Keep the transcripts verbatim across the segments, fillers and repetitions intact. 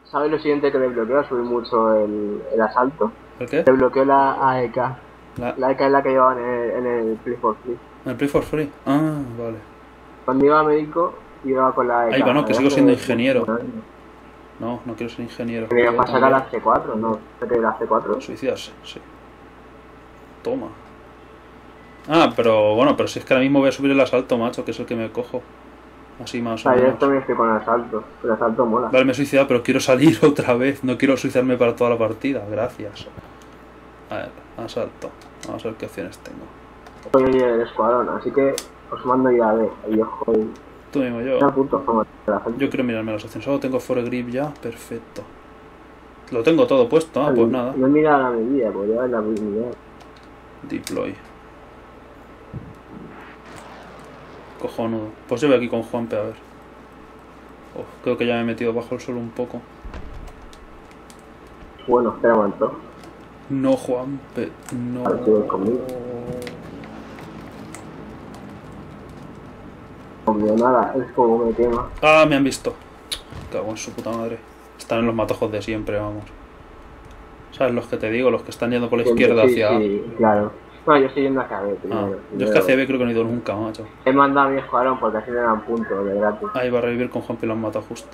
¿sabes lo siguiente que desbloqueo? Subí mucho el, el asalto. ¿El qué? Desbloqueó la A E K. La, la A E K es la que llevaban en el, en el Play for Free. ¿El Play for Free? Ah, vale. Cuando iba a médico, iba con la A E K. Ay, bueno, que sigo siendo ingeniero. No, no, no quiero ser ingeniero. Tenía para sacar la C cuatro, ¿no? ¿La C cuatro? Suicidarse, sí. Toma. Ah, pero bueno, pero si es que ahora mismo voy a subir el asalto, macho, que es el que me cojo. Así más o menos. Yo también estoy con el asalto. El asalto mola. Vale, me he suicidado, pero quiero salir otra vez. No quiero suicidarme para toda la partida. Gracias. A ver, asalto. Vamos a ver qué opciones tengo. Soy el escuadrón, así que os mando ya a ver. Y yo joder. Tú mismo, yo. Yo quiero mirarme las opciones. Solo tengo for grip ya. Perfecto. Lo tengo todo puesto. Ah, pues nada. No he mirado la medida, pues ya es la medida. Deploy. Cojonudo. Pues yo voy aquí con Juanpe a ver. Oh, creo que ya me he metido bajo el suelo un poco. Bueno, espera un momento. No, Juanpe, no. Conmigo nada, es como me quema. Ah, me han visto. Cago en su puta madre. Están en los matojos de siempre, vamos. ¿Sabes los que te digo? Los que están yendo por la izquierda sí, hacia... Sí, claro. No, yo estoy yendo hacia B primero. Ah, yo es que hacia B creo que no he ido nunca, macho. He mandado a mi escuadrón porque así me dan puntos de gratis. Ahí va a revivir con Juanpi, lo han matado justo.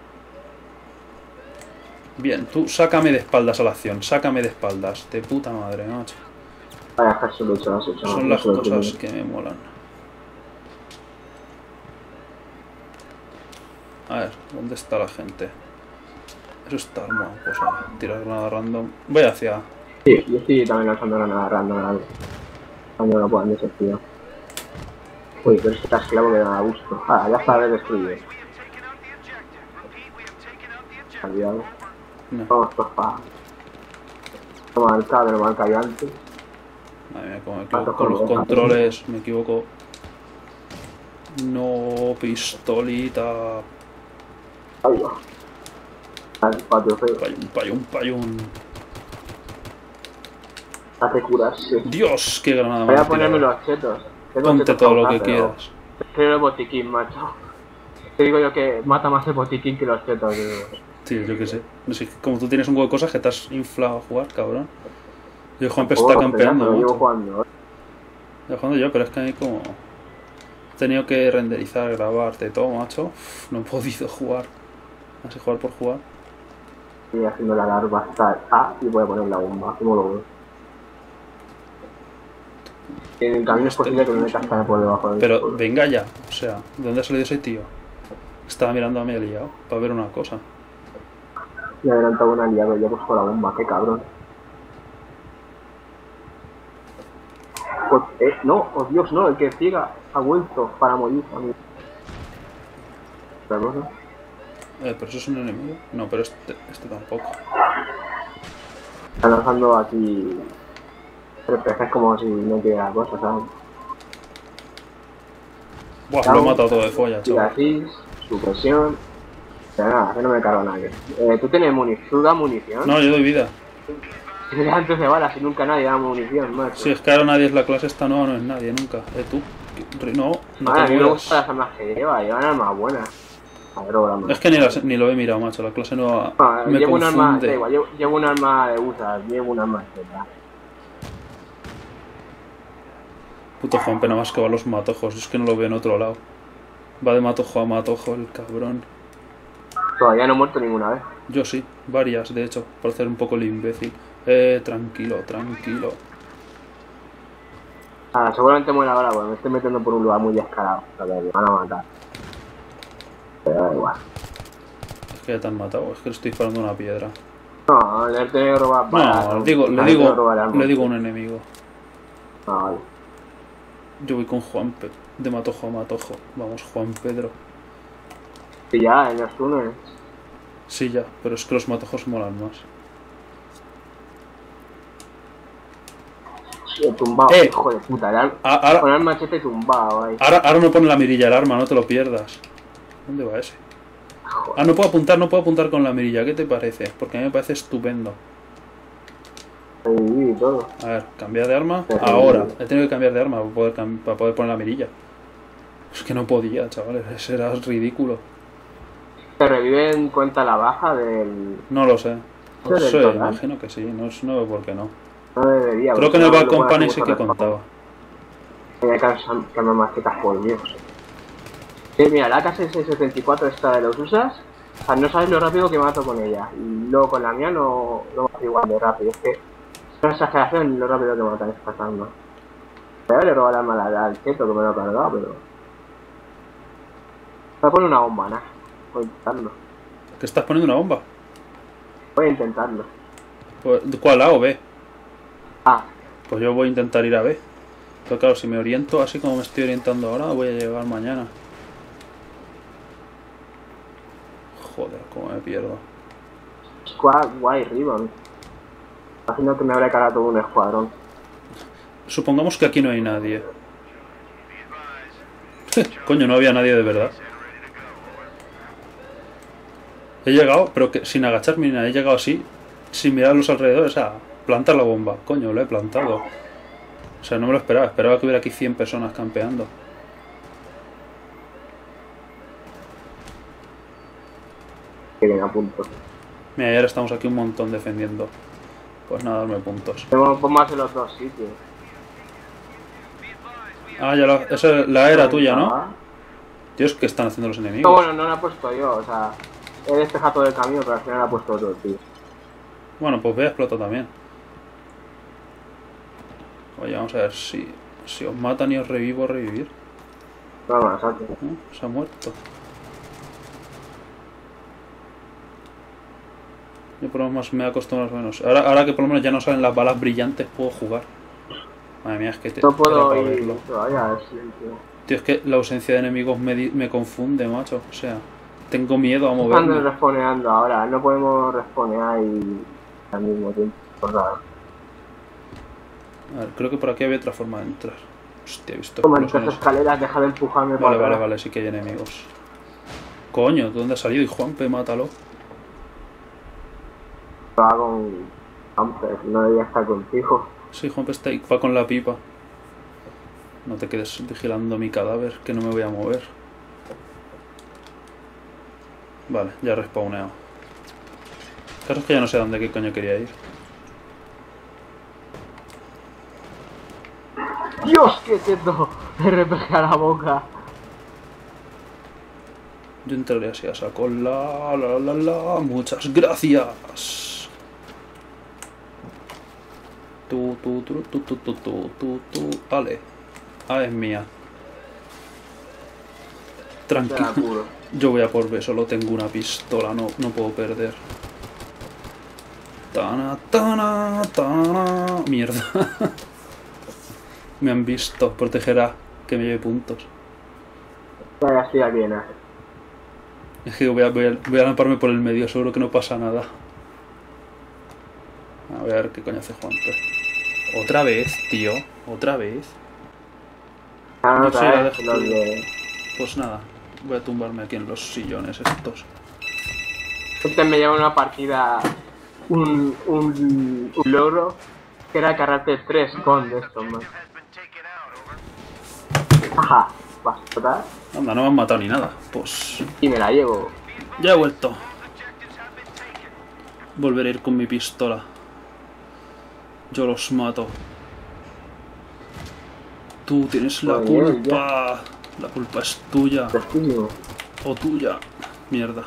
Bien, tú sácame de espaldas a la acción, sácame de espaldas. De puta madre, macho. Vaya, casi lo he hecho, has hecho. Son las cosas que me molan. A ver, ¿dónde está la gente? Eso está armado, pues a ver, tirar granada random. Voy hacia... Sí, yo estoy también lanzando granada random. Cuando lo puedan desactivar. Uy, pero este esclavo me da gusto. Ah, ya está, destruido. Olvidado. No. Vamos, porfa. Toma el cable, mal callante. Madre mía, como me equivoco con los controles, me equivoco. No, pistolita. Ahí va. Al patio feo. Payún, payún, payún. Hace curarse. Dios, qué granada. Voy a ponerme los chetos. Ponte todo lo que quieras. Quiero el botiquín, macho. Te digo yo que mata más el botiquín que los chetos. Sí, yo qué sé. No sé, como tú tienes un huevo de cosas que te has inflado a jugar, cabrón. Yo Juanpe está campeando. Yo llevo jugando. Yo jugando yo, pero es que hay como... He tenido que renderizar, grabarte todo, macho. Uf, no he podido jugar. Así jugar por jugar. Estoy haciendo la larva hasta A y voy a poner la bomba. ¿Cómo lo veo? En el camino es posible que me metas por debajo del... Pero venga ya. O sea, ¿de dónde ha salido ese tío? Estaba mirando a mí liado para ver una cosa. Me he adelantado una liada, yo he puesto la bomba, qué cabrón. Pues, eh, no, oh Dios, no, el que ciega ha vuelto para morir a mí. ¿Pero no? Eh, pero eso es un enemigo. No, pero este, este tampoco. Está lanzando aquí. Pero es como si no tuviera cosas, ¿sabes? Buah, lo he matado todo de folla, chaval. Así, supresión. Pero nada, que no me cargo a nadie. Eh, ¿Tú tienes munición? ¿Tú das munición? No, yo doy vida. Antes de balas y nunca nadie da munición, macho. Si es que ahora nadie es la clase esta, no, no es nadie, nunca. Eh, tú. No, no ah, te a mí me gustan las armas que lleva, llevan armas buenas. Es que ni, las, ni lo he mirado, macho, la clase nueva no, me llevo confunde. Un arma, da igual, llevo, llevo un arma de U S A, llevo un arma de Z. Puto Juanpe, nada más que va a los matojos, es que no lo veo en otro lado. Va de matojo a matojo el cabrón. Todavía no he muerto ninguna vez. Yo sí, varias de hecho, por hacer un poco el imbécil. Eh, tranquilo, tranquilo. Ah, seguramente muera ahora, porque me estoy metiendo por un lugar muy descarado. O sea, me van a matar. Pero da igual. Es que ya te han matado, es que le estoy disparando una piedra. No, le he tenido que robar para... No, le digo, le digo, le digo a un enemigo. Ah, vale. Yo voy con Juanpe, de matojo a matojo. Vamos, Juan Pedro. Sí, ya, en los túneles. Sí, ya, pero es que los matojos molan más. Sí, tumbado, eh, hijo de puta. El ahora, con el machete tumbado ahí. Ahora, ahora no pone la mirilla el arma, no te lo pierdas. ¿Dónde va ese? Joder. Ah, no puedo apuntar, no puedo apuntar con la mirilla. ¿Qué te parece? Porque a mí me parece estupendo. Y todo. A ver, cambiar de arma. Ahora. He tenido que cambiar de arma para poder, para poder poner la mirilla. Es que no podía, chavales. Eso era ridículo. ¿Te reviven cuenta la baja del... No lo sé. del Sí, total? imagino que sí, no, no veo por qué no. No debería. Creo que en el Bad Company sí que contaba. Voy a cambiar más que por Dios. Sí, mira, la A K seiscientos setenta y cuatro esta de los usas, o sea, no sabes lo rápido que mato con ella. Y luego con la mía no, no mato igual de rápido. Es que es una exageración lo rápido que matan estas armas. Voy a haberle robado la mala al cheto que me lo ha cargado, pero... Voy a poner una bomba, ¿no? Voy a intentarlo. ¿Que estás poniendo una bomba? Voy a intentarlo. ¿Cuál, A o B? Ah. Pues yo voy a intentar ir a B. Pero claro, si me oriento así como me estoy orientando ahora, voy a llegar mañana. Joder, cómo me pierdo. Squad White Ribbon. Imagino que me habrá cargado todo un escuadrón. Supongamos que aquí no hay nadie. Coño, no había nadie de verdad. He llegado, pero que sin agacharme ni nada, he llegado así, sin mirar a los alrededores, a plantar la bomba. Coño, lo he plantado. O sea, no me lo esperaba, esperaba que hubiera aquí cien personas campeando. Que viene a punto. Mira, y ahora estamos aquí un montón defendiendo. Pues nada, darme puntos. Tenemos bombas en los dos sitios. Ah, ya la, esa la era tuya, ¿no? Dios, ¿qué están haciendo los enemigos? No, bueno, no la he puesto yo, o sea, he despejado todo el camino, pero al final la ha puesto otro tío. Bueno, pues voy a explotar también. Oye, vamos a ver si, si os matan y os revivo, revivir. No, no, saque. ¿Eh? Se ha muerto. Yo por lo menos me he acostumbrado más o menos. Ahora, ahora que por lo menos ya no salen las balas brillantes, puedo jugar. Madre mía, es que te... No puedo era para ir verlo. todavía, sí, tío. Tío, es que la ausencia de enemigos me, di- me confunde, macho. O sea, tengo miedo a Están moverme. responeando ahora, no podemos responear y al mismo tiempo. Por nada. A ver, creo que por aquí había otra forma de entrar. Hostia, he visto Toma estas explosiones. escaleras, deja de empujarme Vale, para vale, atrás. vale, sí que hay enemigos. Coño, ¿de dónde ha salido? Y Juanpe, mátalo. Va con Amper, no debería estar contigo. Sí, Juanpe está ahí, va con la pipa. No te quedes vigilando mi cadáver, que no me voy a mover. Vale, ya he respawneado. Claro, es que ya no sé a dónde qué coño quería ir. ¡Dios, qué quieto! R P G a la boca. Yo entraré así a saco. La, la, la, la. Muchas gracias. Tú, tú, tú, tú, tú, tú, tú, tú, tú. Vale. Ah, es mía. Tranquilo. Yo voy a por B, solo tengo una pistola, no, no puedo perder. Tana, tana, tana. Mierda. Me han visto. Protegerá que me lleve puntos. Vaya, estoy aquí en A. Es que voy a, voy, a, voy a lamparme por el medio, seguro que no pasa nada. A ver qué coño hace Juanpe. Otra vez, tío. Otra vez. Ah, no, Yo soy la vez, de- los de... Pues nada, voy a tumbarme aquí en los sillones estos. Este me lleva una partida, un, un, un logro, que era cargarte tres con de estos, man. Ajá, vas a total Anda, no me han matado ni nada. Pues y me la llevo. ya he vuelto. Volveré a ir con mi pistola. Yo los mato. Tú tienes la Muy bien, culpa. La culpa es tuya. Destino. O tuya. Mierda.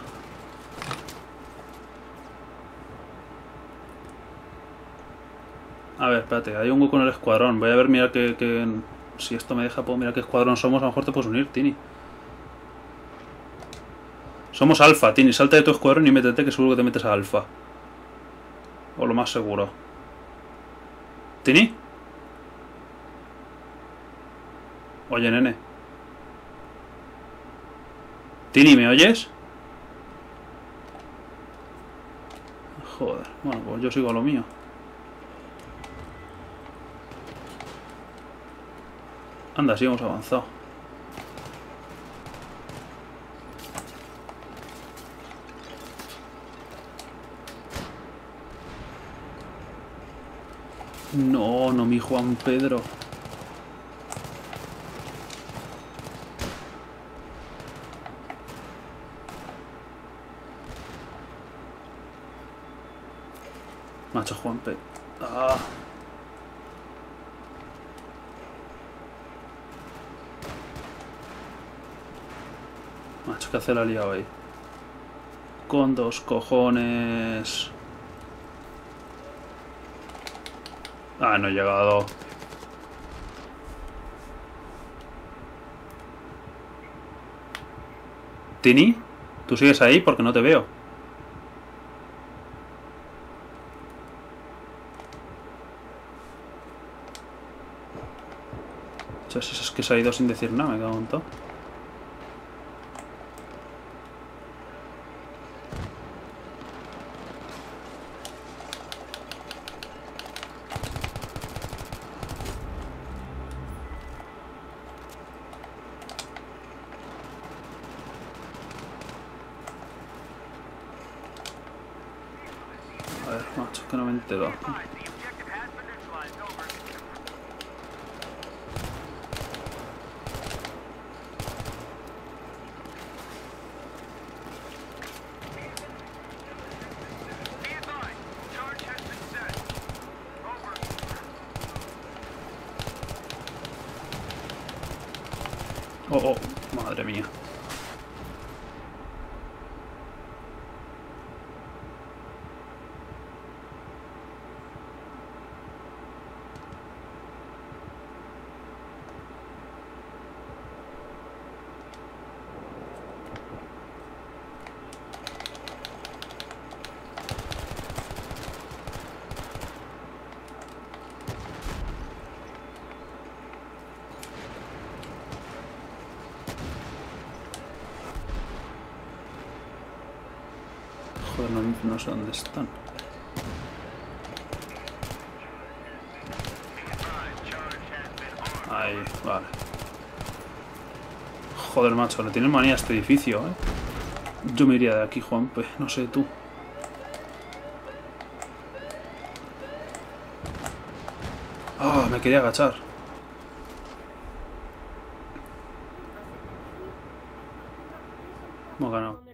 A ver, espérate, hay un hueco en el escuadrón. Voy a ver, mira que, que... Si esto me deja, puedo mirar qué escuadrón somos. A lo mejor te puedes unir, Tini. Somos Alfa, Tini. Salta de tu escuadrón y métete, que seguro que te metes a Alfa. O lo más seguro. ¿Tini? Oye, nene. Tini, ¿me oyes? Joder, bueno, pues yo sigo a lo mío. Anda, sí hemos avanzado. No, no mi Juan Pedro. Macho Juanpe. Ah. Macho, que hace la liado ahí. Con dos cojones. Ah, no he llegado. Tini, ¿tú sigues ahí? Porque no te veo. Es que se ha ido sin decir nada, me cago en todo. A ver, macho, que no me entero. Oh, oh, madre mía. Joder, no, no sé dónde están. Ahí, vale. Joder, macho, le tienen manía a este edificio, ¿eh? Yo me iría de aquí, Juanpe, no sé tú. Ah, me quería agachar. Hemos ganado.